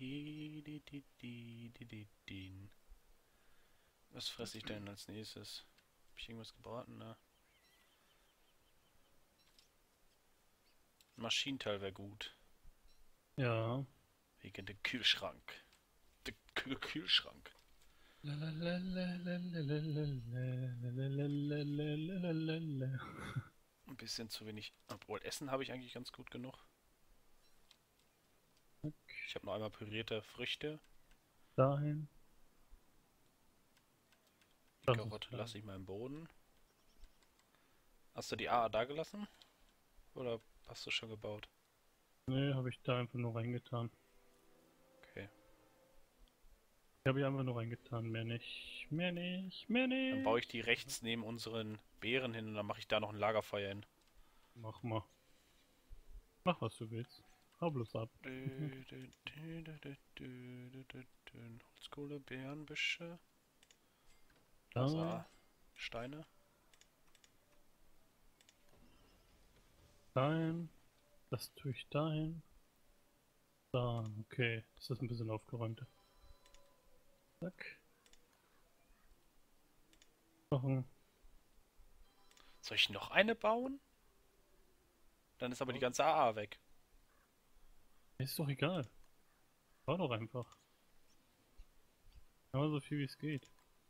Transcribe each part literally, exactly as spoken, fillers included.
Was fresse ich denn als nächstes? Hab ich irgendwas gebraten, ne? Ein Maschinenteil wäre gut. Ja. Wegen dem Kühlschrank. Der Kühl Kühlschrank. Ein bisschen zu wenig. Obwohl, Essen habe ich eigentlich ganz gut genug. Ich habe noch einmal pürierte Früchte. Dahin. Die Das ist Karotte klar. lasse ich mal im Boden. Hast du die A A da gelassen? Oder hast du schon gebaut? Nee, habe ich da einfach nur reingetan. Okay. Die habe ich einfach nur reingetan. Mehr nicht. Mehr nicht. Mehr Dann baue ich nicht. die rechts neben unseren Beeren hin und dann mache ich da noch ein Lagerfeuer hin. Mach mal. Mach was du willst. Hau bloß ab. Holzkohle, Beerenbüsche. Da ist Dahin. A. Steine. Dahin. Das tue ich dahin. Da. Okay. Ist das ein bisschen aufgeräumter. Zack. Machen. Soll ich noch eine bauen? Dann ist aber die ganze A A weg. Ist doch egal. Bau doch einfach. Aber so viel wie es geht.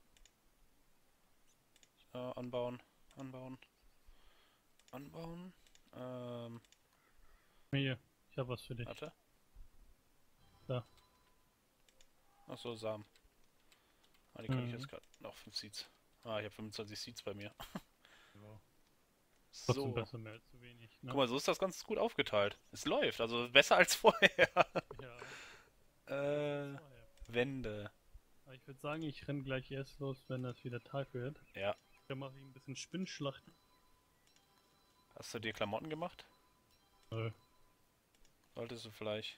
Äh, anbauen, anbauen, anbauen. Ähm, Hier. Ich habe was für dich. warte. Da. Achso, Samen. Ah, die kann ich jetzt Mhm. gerade. Noch fünf Seeds. Ah, ich habe fünfundzwanzig Seeds bei mir. Ja. Trotzdem So. besser mehr als zu wenig, Guck ne? mal, so ist das ganz gut aufgeteilt. Es läuft, also besser als vorher. Ja. Besser als äh, vorher. Wände. Aber ich würde sagen, ich renn gleich erst los, wenn das wieder Tag wird. Ja. Dann mache ich ein bisschen Spinnschlachten. Hast du dir Klamotten gemacht? Nö. Solltest du vielleicht.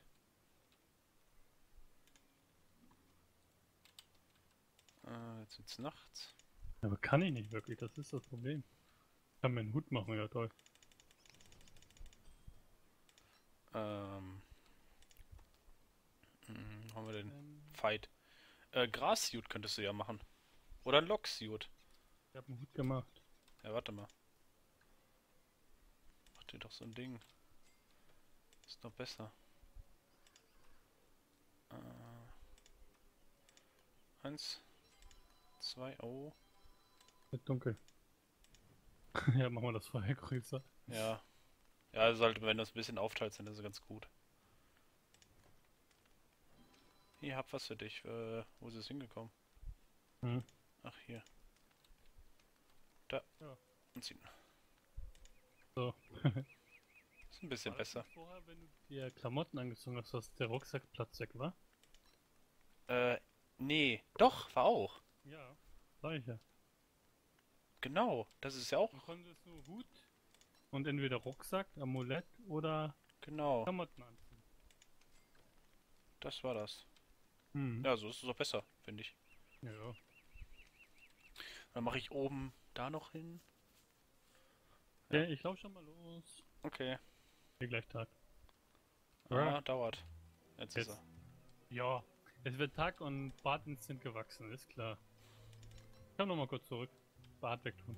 Äh, jetzt wird's nachts. Aber kann ich nicht wirklich, das ist das Problem. Ich kann mir einen Hut machen, ja toll. Ähm, hm, haben wir den Ähm, Fight? Äh, Grassuit könntest du ja machen. Oder ein Locksuit. ich habe einen Hut gemacht. Ja, warte mal. Mach dir doch so ein Ding. Ist doch besser. Äh, eins, zwei, oh. Wird dunkel. Ja, machen wir das Feuer größer. Ja. Ja, also halt, wenn du es ein bisschen aufteilst, dann ist es ganz gut. Hier, hab was für dich. Äh, wo ist es hingekommen? Hm. Ach, hier. Da. Ja. Anziehen. So. Ist ein bisschen War das besser. nicht vorher, wenn du dir Klamotten angezogen hast, dass der Rucksack Platz weg war? Äh, nee. Doch, war auch. Ja. Sag ich ja. Genau. Das ist ja auch. Man konnte es nur Hut und entweder Rucksack, Amulett oder Genau. Klamotten anziehen. Das war das. Hm. Ja, so ist es auch besser, finde ich. Ja. Dann mache ich oben da noch hin. Ja. Ja, ich lauf schon mal los. Okay. Hier gleich Tag. Ja. Ah, dauert. Jetzt ist er. Jetzt. Ja. Es wird Tag und Bartens sind gewachsen, ist klar. Ich komm noch mal kurz zurück. Bart wegtun.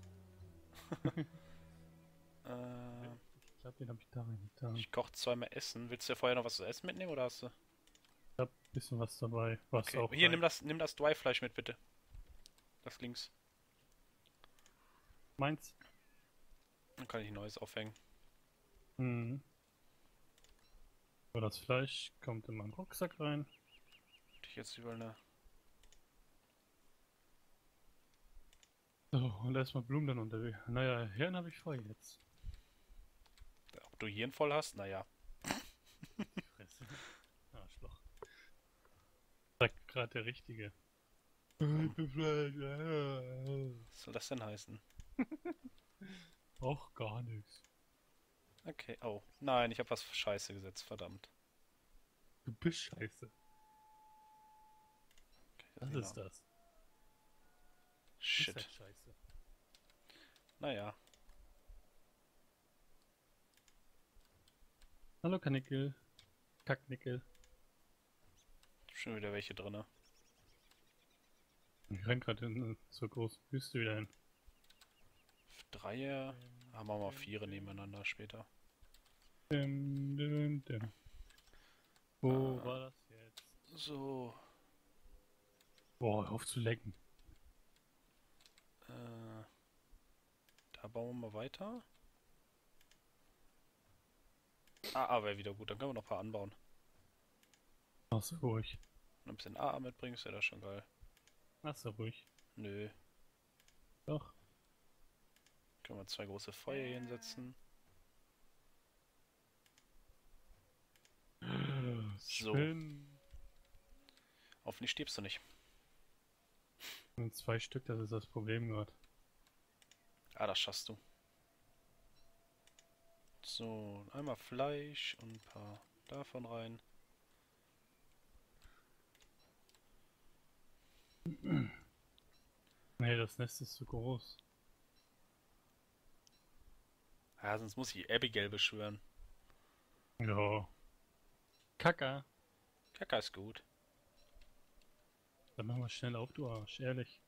Äh, Ich glaube, den habe ich da reingetan. ich koche zweimal Essen. Willst du dir vorher noch was zu essen mitnehmen oder hast du? Ich hab ein bisschen was dabei, was Okay. auch Hier, nimm reicht. das, nimm das Dry-Fleisch mit, bitte. Das links. Meins? Dann kann ich ein neues aufhängen. Mhm. So, das Fleisch kommt in meinen Rucksack rein. Hätte ich jetzt überall eine. So, und erstmal Blumen dann unterwegs. Naja, Hirn habe ich voll jetzt. Ob du Hirn voll hast? Naja. Die Fresse. Arschloch. Sagt gerade der Richtige. Warum? Ich bin Fleisch. Was soll das denn heißen? Auch gar nichts. Okay. Oh. Nein, ich habe was Scheiße gesetzt. Verdammt. Du bist scheiße. Okay, Was den ist Namen. das? Du bist Shit. halt scheiße. Naja. Hallo Kanickel. Kacknickel. Schon wieder welche drin. Ich renn gerade in zur großen Wüste wieder hin. Dreier. Haben wir mal vier nebeneinander später. Dim, dim, dim. Wo Ah. war das jetzt? So. Boah, hör auf zu lecken. Äh, da bauen wir mal weiter. A A wäre wieder gut, dann können wir noch ein paar anbauen. Ach so, ruhig. Wenn du ein bisschen A A mitbringst, wäre das schon geil. Ach so, ruhig. Nö. Doch. Können wir zwei große Feuer hier hinsetzen. So. Schön. Hoffentlich stirbst du nicht. Und zwei Stück, das ist das Problem gerade. Ah, das schaffst du. So, einmal Fleisch und ein paar davon rein. Nee, das Nest ist zu groß. Ja, sonst muss ich Abigail beschwören. Ja. Kacka. Kaka ist gut. Dann machen wir schnell auf, du Arsch, ehrlich.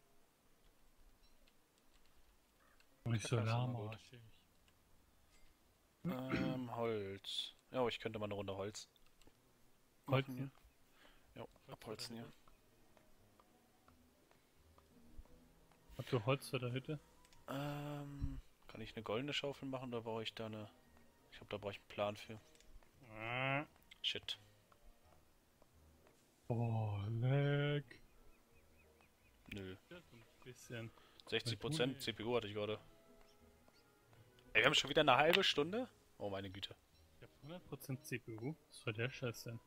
Und ich so Kacka ist immer gut. lahmarschig. Ähm, Holz. Ja, ich könnte mal eine Runde Holz. Holzen? machen hier. Ja, abholzen hier. Habt ihr Holz für der Hütte? Ähm, kann ich eine goldene Schaufel machen oder brauche ich da eine... Ich glaube, da brauche ich einen Plan für. Ah. Shit. Oh, leck. Nö. Ja, so ein bisschen. sechzig Prozent C P U hatte ich gerade. Ey, wir haben schon wieder eine halbe Stunde? Oh meine Güte. Ich hab hundert Prozent C P U. Was soll der Scheiß denn?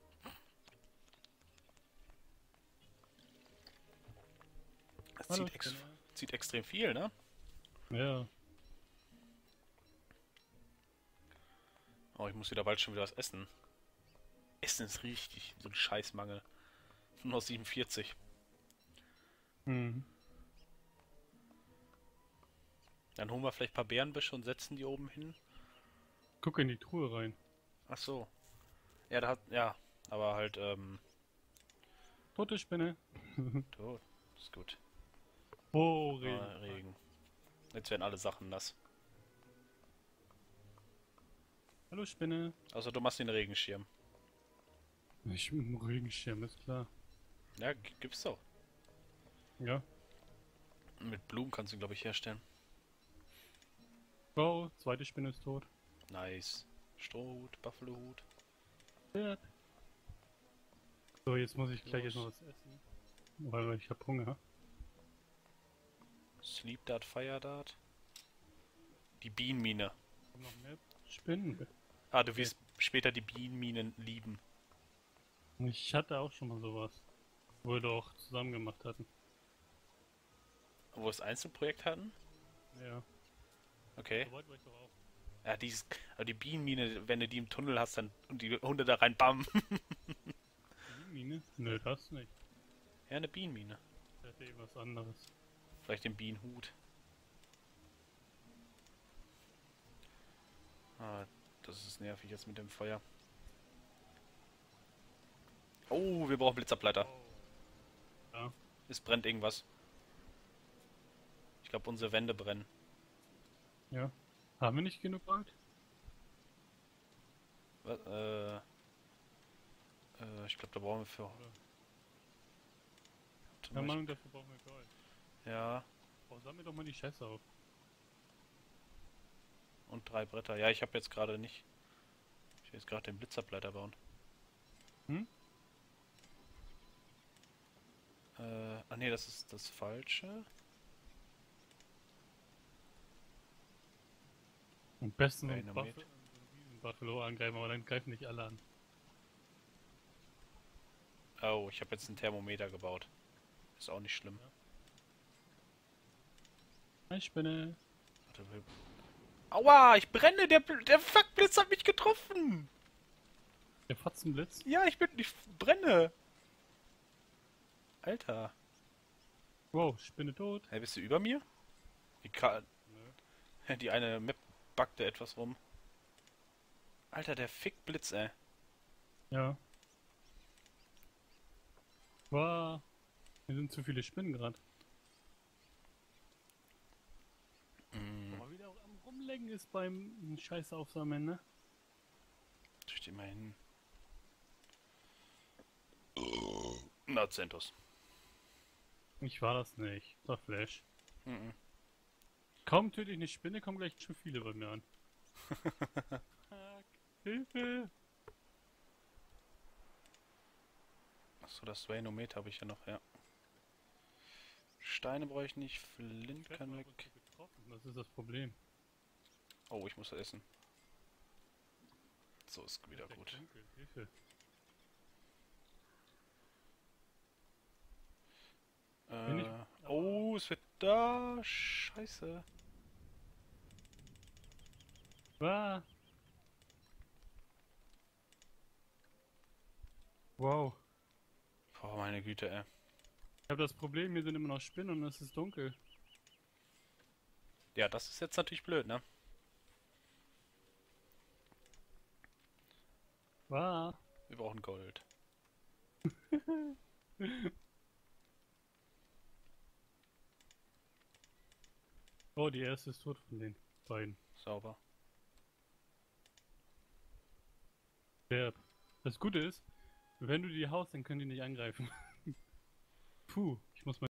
Das Hallo, zieht, ex Spinner. zieht extrem viel, ne? Ja. Oh, ich muss wieder bald schon wieder was essen. Essen ist richtig so ein Scheißmangel. Nur noch siebenundvierzig. Hm. Dann holen wir vielleicht ein paar Beerenbüsche und setzen die oben hin. Guck in die Truhe rein. Ach so. Ja, da hat... Ja, aber halt, ähm... Tote Spinne. Du, ist gut. Oh, Regen. Ah, Regen. Jetzt werden alle Sachen nass. Hallo Spinne. Also du machst den Regenschirm. Ich mit dem Regenschirm, ist klar. Ja, g- gibt's doch. Ja. Mit Blumen kannst du, glaube ich, herstellen. Oh, zweite Spinne ist tot. Nice. Strohhut, Buffalo-Hut. Ja. So, jetzt muss ich gleich Los. jetzt noch was essen. Weil ich hab Hunger. Sleep Dart, Fire Dart. Die Bienenmine. Kommen noch mehr Spinnen. Ah, du wirst später die Bienenminen lieben. Ich hatte auch schon mal sowas. Wo wir doch zusammen gemacht hatten. Wo wir das Einzelprojekt hatten? Ja. Okay. So weit war ich doch auch. Ja, dieses, aber die Bienenmine, wenn du die im Tunnel hast, dann und die Hunde da rein, bam. Bienenmine? Nö, das nicht. Ja, eine Bienenmine. Ich hatte eben was anderes. Vielleicht den Bienenhut. Ah, das ist nervig jetzt mit dem Feuer. Oh, wir brauchen Blitzableiter. Ja. Es brennt irgendwas. Ich glaube, unsere Wände brennen. Ja. Haben wir nicht genug Gold? Was, äh, äh, ich glaube, da brauchen wir für... Ja, Zum Beispiel- Meinung, dafür brauchen wir Gold. Ja, Oh, sammel doch mal die Scheiße auf. und drei Bretter. Ja, ich habe jetzt gerade nicht... Ich will jetzt gerade den Blitzableiter bauen. Hm? Äh, ah nee, das ist das Falsche. Am besten so ein Dynamit. Buff diesen Buffalo angreifen, aber dann greifen nicht alle an. Oh, ich habe jetzt ein Thermometer gebaut. Ist auch nicht schlimm. Hi Spinne. Warte, wir- Aua, ich brenne! Der, Bl- der Fuckblitz hat mich getroffen! Der Fotzenblitz. Ja, ich bin... Ich brenne! Alter. Wow, Spinne tot. Hey, bist du über mir? Die, Ka Nö. die eine Map backte etwas rum. Alter, der Fickblitz, ey. Ja. Wow. Hier sind zu viele Spinnen gerade. Mm, Boah, wieder am Rumlenken ist beim Scheiße aufsammeln, ne? steht immerhin. Na, Zentos. Ich war das nicht. Das war Flash. Mhm. Kaum töte ich eine Spinne, kommen gleich schon viele bei mir an. Fuck. Hilfe! Achso, das Svenometer habe ich ja noch, ja. Steine brauche ich nicht, Flint Ich kann mal weg. ab und zu getroffen, das ist das Problem. Oh, ich muss essen. So ist wieder Es wird gut. dunkel. Hilfe. Bin ich- Äh, oh, es wird da. Scheiße. Ah. Wow. Oh, meine Güte, ey. Ich habe das Problem, hier sind immer noch Spinnen und es ist dunkel. Ja, das ist jetzt natürlich blöd, ne? Ah. Wir brauchen Gold. Oh, die erste ist tot von den beiden. Sauber. Derb. Das Gute ist, wenn du die haust, dann können die nicht angreifen. Puh, ich muss mal